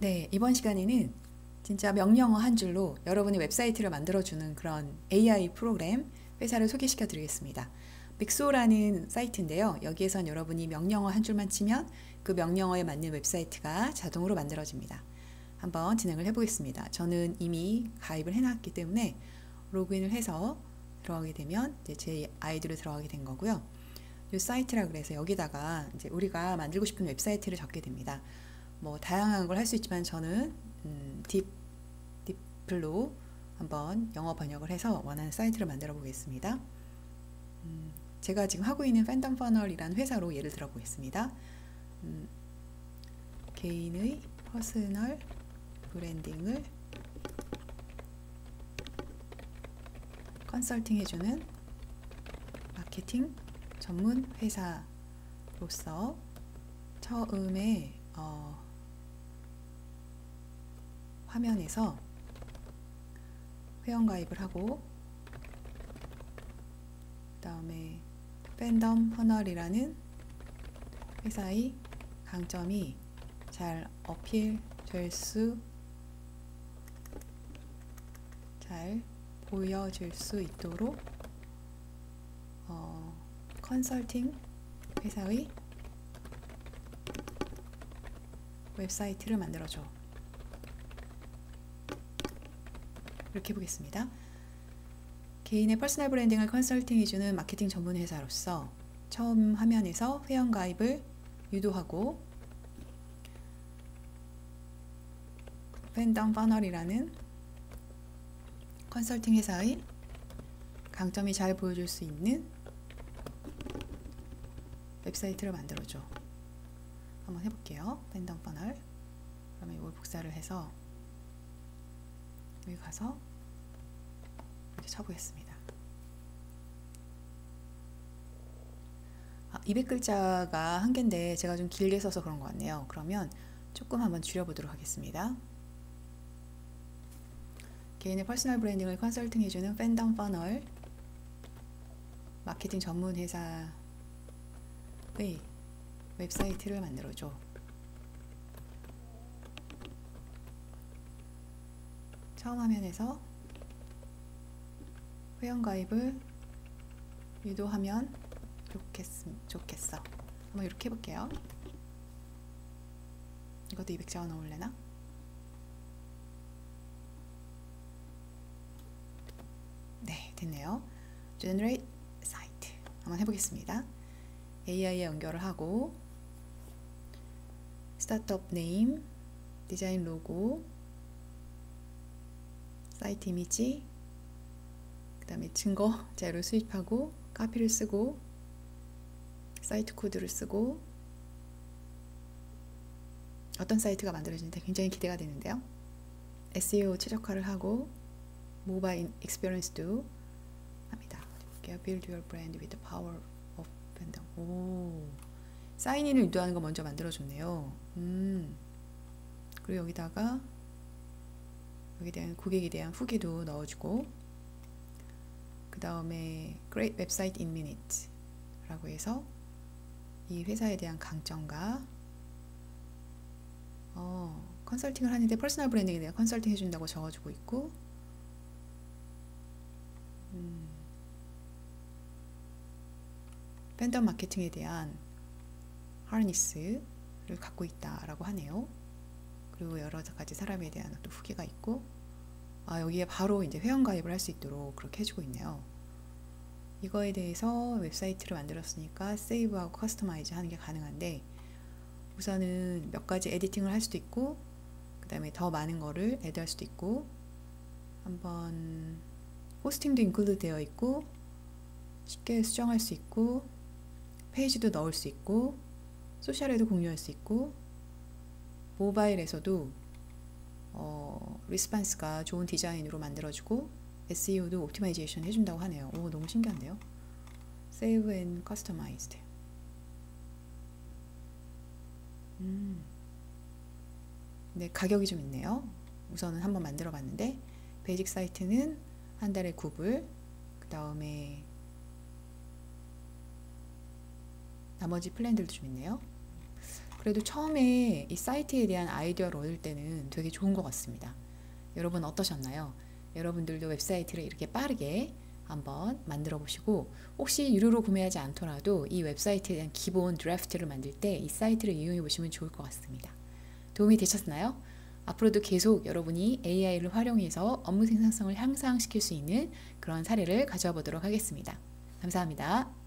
네, 이번 시간에는 진짜 명령어 한 줄로 여러분의 웹사이트를 만들어주는 그런 AI 프로그램 회사를 소개시켜 드리겠습니다. 믹소라는 사이트인데요. 여기에선 여러분이 명령어 한 줄만 치면 그 명령어에 맞는 웹사이트가 자동으로 만들어집니다. 한번 진행을 해보겠습니다. 저는 이미 가입을 해놨기 때문에 로그인을 해서 들어가게 되면 이제 제 아이디로 들어가게 된 거고요. 이 사이트라 그래서 여기다가 이제 우리가 만들고 싶은 웹사이트를 적게 됩니다. 뭐 다양한 걸 할 수 있지만 저는 딥플로 한번 영어 번역을 해서 원하는 사이트를 만들어 보겠습니다. 제가 지금 하고 있는 팬덤 퍼널이라는 회사로 예를 들어 보겠습니다. 개인의 퍼스널 브랜딩을 컨설팅 해주는 마케팅 전문 회사로서 처음에 화면에서 회원가입을 하고 그 다음에 팬덤 퍼널이라는 회사의 강점이 잘 잘 보여질 수 있도록 컨설팅 회사의 웹사이트를 만들어줘. 이렇게 해보겠습니다. 개인의 퍼스널 브랜딩을 컨설팅해주는 마케팅 전문 회사로서 처음 화면에서 회원가입을 유도하고 팬덤 퍼널이라는 컨설팅 회사의 강점이 잘 보여줄 수 있는 웹사이트를 만들어줘. 한번 해볼게요. 팬덤 퍼널. 그러면 이걸 복사를 해서 여기 가서 이렇게 쳐보겠습니다. 200글자가 한 개인데 제가 좀 길게 써서 그런 것 같네요. 그러면 조금 한번 줄여보도록 하겠습니다. 개인의 퍼스널 브랜딩을 컨설팅해주는 팬덤 퍼널 마케팅 전문 회사의 웹사이트를 만들어줘. 처음 화면에서 회원가입을 유도하면 좋겠어. 한번 이렇게 해볼게요. 이것도 200자원 넣을래나? 네, 됐네요. Generate Site 한번 해보겠습니다. AI에 연결을 하고 스타트업 네임, 디자인 로고, 사이트 이미지, 그 다음에 증거 자료를 수입하고 카피를 쓰고 사이트 코드를 쓰고 어떤 사이트가 만들어지는지 굉장히 기대가 되는데요. SEO 최적화를 하고 모바일 익스피리언스도 합니다. Build your brand with the power of fandom. 오, 사인인을 유도하는 거 먼저 만들어줬네요. 그리고 여기다가 여기에 대한 고객에 대한 후기도 넣어주고 그 다음에 Great Website in Minutes 라고 해서 이 회사에 대한 강점과 컨설팅을 하는데 퍼스널 브랜딩에 대한 컨설팅 해준다고 적어주고 있고 팬덤 마케팅에 대한 하니스를 갖고 있다라고 하네요. 그리고 여러 가지 사람에 대한 또 후기가 있고 여기에 바로 이제 회원가입을 할 수 있도록 그렇게 해주고 있네요. 이거에 대해서 웹사이트를 만들었으니까 세이브하고 커스터마이즈 하는 게 가능한데 우선은 몇 가지 에디팅을 할 수도 있고 그 다음에 더 많은 거를 애드할 수도 있고 한번 호스팅도 인클루드 되어 있고 쉽게 수정할 수 있고 페이지도 넣을 수 있고 소셜에도 공유할 수 있고 모바일에서도 리스판스가 좋은 디자인으로 만들어주고 SEO도 옵티마이제이션 해준다고 하네요. 오, 너무 신기한데요. Save and Customized. 네, 가격이 좀 있네요. 우선은 한번 만들어 봤는데 베이직 사이트는 한 달에 9불, 그 다음에 나머지 플랜들도 좀 있네요. 그래도 처음에 이 사이트에 대한 아이디어를 얻을 때는 되게 좋은 것 같습니다. 여러분 어떠셨나요? 여러분들도 웹사이트를 이렇게 빠르게 한번 만들어 보시고, 혹시 유료로 구매하지 않더라도 이 웹사이트에 대한 기본 드래프트를 만들 때 이 사이트를 이용해 보시면 좋을 것 같습니다. 도움이 되셨나요? 앞으로도 계속 여러분이 AI를 활용해서 업무 생산성을 향상시킬 수 있는 그런 사례를 가져와 보도록 하겠습니다. 감사합니다.